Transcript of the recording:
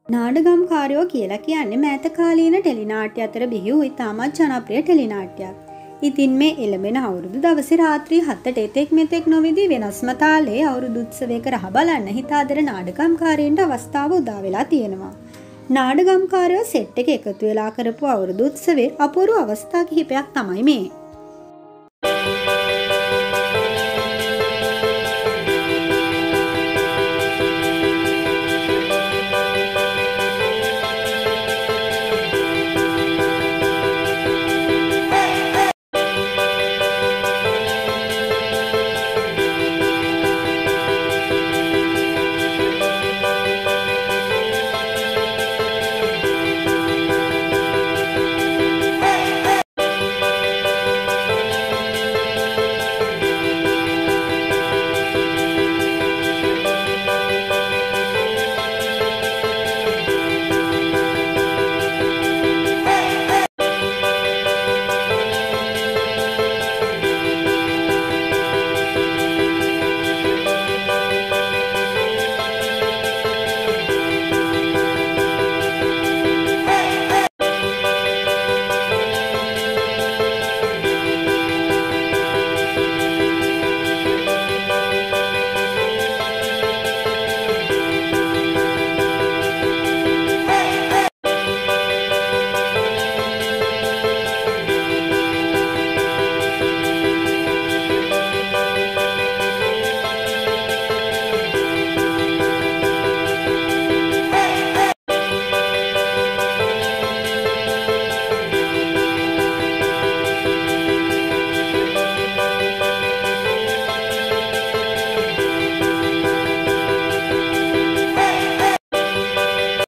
නාඩගම්කාරයෝ කියලා කියන්නේ මෑත කාලීන ටෙලි නාට්‍ය අතර බිහි වූ ඉතාමත් ජනප්‍රිය ටෙලි නාට්‍යයක්. ඉතින් මේ එළඹෙන අවුරුදු දවසේ රාත්‍රී 7ට එතෙක් මෙතෙක් නොවිදී වෙනස්ම තාලේ අවුරුදු උත්සවයක රහ බලන්න හිතාදර නාඩගම්කාරයින්ට අවස්ථාව උදා වෙලා තියෙනවා. නාඩගම්කාරයෝ සෙට් එක එකතු වෙලා කරපු අවුරුදු උත්සවයේ අපූර්ව අවස්ථා කිහිපයක් තමයි මේ.